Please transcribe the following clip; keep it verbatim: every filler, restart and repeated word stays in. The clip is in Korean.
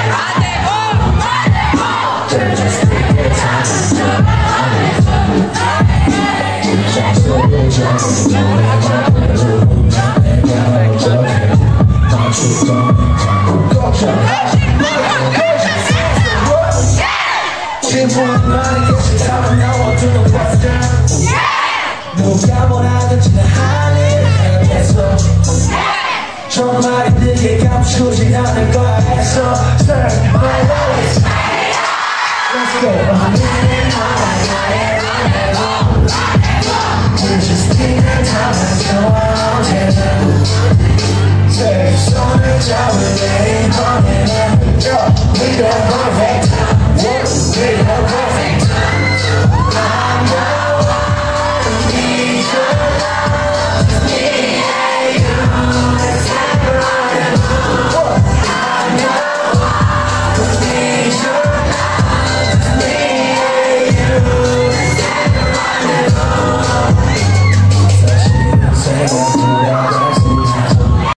누가 뭐라든지 나 할 일 해야겠어 정말 힘들게 감추지 않을 거야 했어 Sir, my voice Let's go We're just thinking time 언제든 제 손을 잡을래 너는